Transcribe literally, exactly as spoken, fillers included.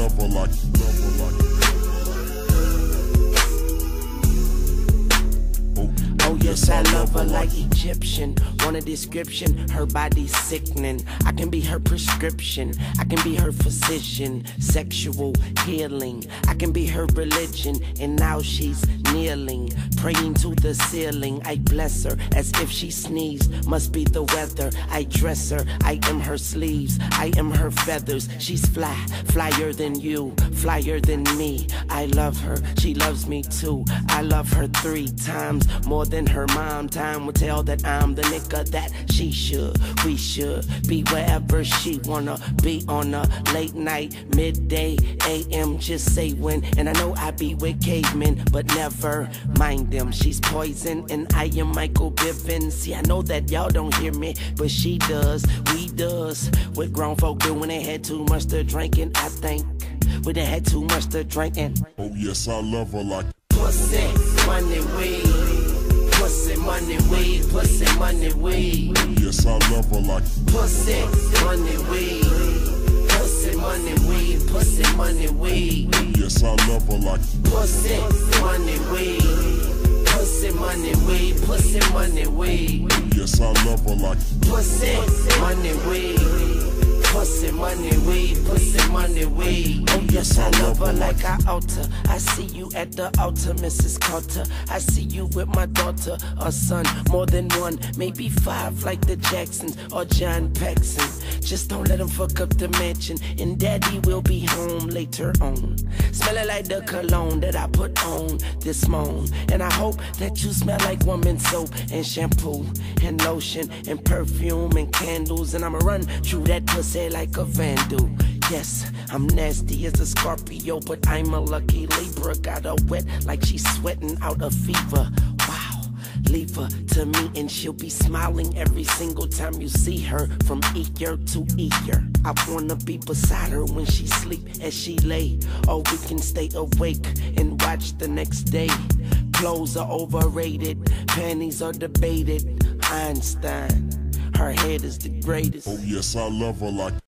love her like, love her like. Oh yes, I love her like Egyptian. Want a description, her body's sickening. I can be her prescription, I can be her physician. Sexual healing, I can be her religion. And now she's kneeling, praying to the ceiling. I bless her as if she sneezed, must be the weather. I dress her, I am her sleeves, I am her feathers. She's fly, flyer than you, flyer than me. I love her, she loves me too. I love her three times more than her mom. Time will tell that I'm the nigga that she should. We should be wherever she wanna be on a late night, midday, A M. Just say when. And I know I be with cavemen, but never mind them. She's poison and I am Michael Bivins. See, I know that y'all don't hear me, but she does. We does. What grown folk do when they had too much to drinking, I think. When they had too much to drinking. Oh yes, I love her like pussy, money, weed. Pussy, money, weed. Pussy, money, weed. oh yes, I love her like Pussy, money, weed. Pussy, money, weed. Pussy, money, weed. oh yes, I love her like Pussy, money, weed. Pussy, money, weed. Pussy, money, weed. oh yes, I love her like Pussy, money, weed. Pussy, money, weed, pussy, money, weed. Oh yes, I love her like I altar. I see you at the altar, Missus Carter. I see you with my daughter or son, more than one, maybe five, like the Jacksons or John Paxson. Just don't let him fuck up the mansion, and daddy will be home later on. Smelling like the cologne that I put on this morning. And I hope that you smell like woman soap and shampoo and lotion and perfume and candles. And I'ma run through that pussy like a vandal. Yes, I'm nasty as a Scorpio, but I'm a lucky Libra. Got her wet like she's sweating out a fever. Wow, leave her to me and she'll be smiling every single time you see her, from ear to ear. I wanna be beside her when she sleep as she lay, or we can stay awake and watch the next day. Clothes are overrated, panties are debated. Einstein, her head is the greatest. oh yes, I love her like